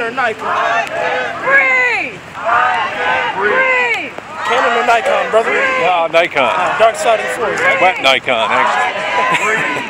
or Nikon? Free! Free! Canon or Nikon, brother? Nikon. Dark side of the force, right? Wet Nikon, actually.